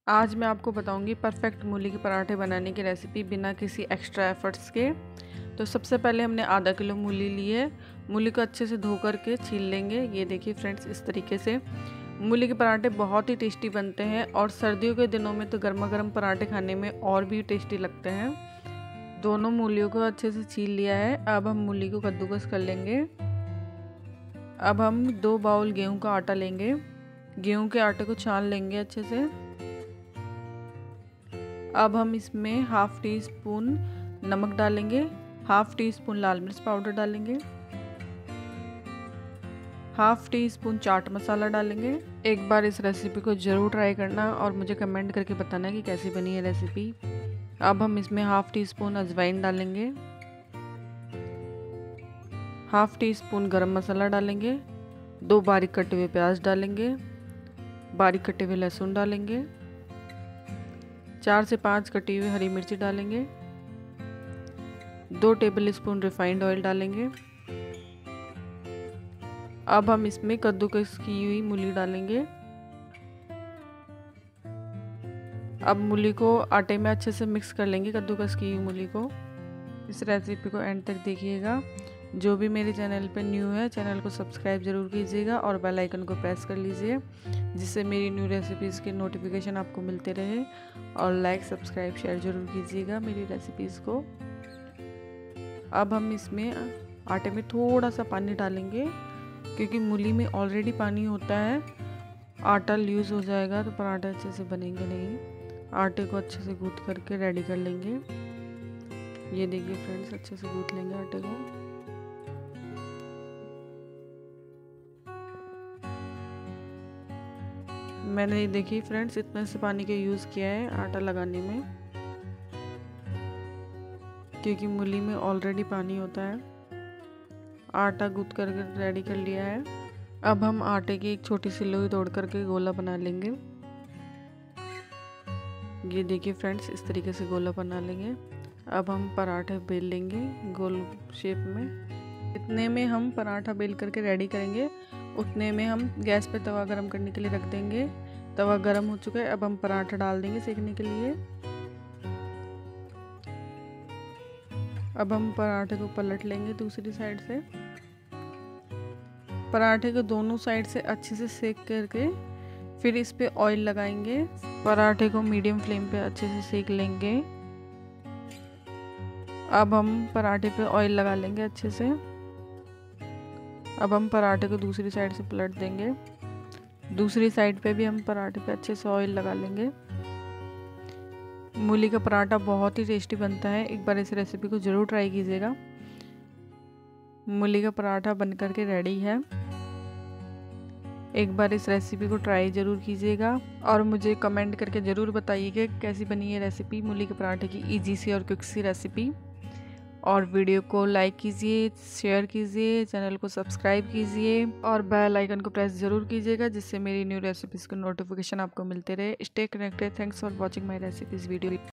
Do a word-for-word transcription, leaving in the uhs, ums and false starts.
आज मैं आपको बताऊंगी परफेक्ट मूली के पराठे बनाने की रेसिपी बिना किसी एक्स्ट्रा एफर्ट्स के। तो सबसे पहले हमने आधा किलो मूली ली है। मूली को अच्छे से धो कर के छील लेंगे। ये देखिए फ्रेंड्स, इस तरीके से मूली के पराठे बहुत ही टेस्टी बनते हैं और सर्दियों के दिनों में तो गर्मा गर्म पराठे खाने में और भी टेस्टी लगते हैं। दोनों मूलियों को अच्छे से छील लिया है। अब हम मूली को कद्दूकस कर लेंगे। अब हम दो बाउल गेहूं का आटा लेंगे। गेहूं के आटे को छान लेंगे अच्छे से। अब हम इसमें हाफ टी स्पून नमक डालेंगे, हाफ टी स्पून लाल मिर्च पाउडर डालेंगे, half teaspoon chaat masala डालेंगे। एक बार इस रेसिपी को ज़रूर ट्राई करना और मुझे कमेंट करके बताना कि कैसी बनी है रेसिपी। अब हम इसमें हाफ टी स्पून अजवाइन डालेंगे, हाफ टी स्पून गरम मसाला डालेंगे, दो बारीक कटे हुए प्याज डालेंगे, बारीक कटे हुए लहसुन डालेंगे, चार से पाँच कटी हुई हरी मिर्ची डालेंगे, दो टेबल स्पून रिफाइंड ऑयल डालेंगे। अब हम इसमें कद्दूकस की हुई मूली डालेंगे। अब मूली को आटे में अच्छे से मिक्स कर लेंगे, कद्दूकस की हुई मूली को। इस रेसिपी को एंड तक देखिएगा। जो भी मेरे चैनल पे न्यू है, चैनल को सब्सक्राइब ज़रूर कीजिएगा और बेल आइकन को प्रेस कर लीजिए, जिससे मेरी न्यू रेसिपीज़ के नोटिफिकेशन आपको मिलते रहे। और लाइक सब्सक्राइब शेयर ज़रूर कीजिएगा मेरी रेसिपीज़ को। अब हम इसमें आटे में थोड़ा सा पानी डालेंगे, क्योंकि मूली में ऑलरेडी पानी होता है। आटा लूज़ हो जाएगा तो पराठे अच्छे से बनेंगे नहीं। आटे को अच्छे से गूँथ करके रेडी कर लेंगे। ये देखिए फ्रेंड्स, अच्छे से गूँथ लेंगे आटे को। मैंने देखिए फ्रेंड्स, इतना से पानी का यूज़ किया है आटा लगाने में, क्योंकि मूली में ऑलरेडी पानी होता है। आटा गूँथ कर रेडी कर लिया है। अब हम आटे की एक छोटी सी लोई तोड़ करके गोला बना लेंगे। ये देखिए फ्रेंड्स, इस तरीके से गोला बना लेंगे। अब हम पराठे बेल लेंगे गोल शेप में। इतने में हम पराठा बेल करके रेडी करेंगे, उतने में हम गैस पे तवा गरम करने के लिए रख देंगे। तवा गरम हो चुका है। अब हम पराठा डाल देंगे सेकने के लिए। अब हम पराठे को पलट लेंगे दूसरी साइड से। पराठे को दोनों साइड से अच्छे से सेक करके फिर इस पे ऑयल लगाएंगे। पराठे को मीडियम फ्लेम पे अच्छे से सेक लेंगे। अब हम पराठे पे ऑयल लगा लेंगे अच्छे से। अब हम पराठे को दूसरी साइड से पलट देंगे। दूसरी साइड पे भी हम पराठे पे अच्छे से ऑयल लगा लेंगे। मूली का पराठा बहुत ही टेस्टी बनता है। एक बार इस रेसिपी को ज़रूर ट्राई कीजिएगा। मूली का पराठा बन करके रेडी है। एक बार इस रेसिपी को ट्राई ज़रूर कीजिएगा और मुझे कमेंट करके ज़रूर बताइएगा कैसी बनी है रेसिपी, मूली के पराठे की इजी सी और क्विक सी रेसिपी। और वीडियो को लाइक कीजिए, शेयर कीजिए, चैनल को सब्सक्राइब कीजिए और बेल आइकन को प्रेस ज़रूर कीजिएगा, जिससे मेरी न्यू रेसिपीज़ के नोटिफिकेशन आपको मिलते रहे। Stay connected. Thanks for watching my recipes video.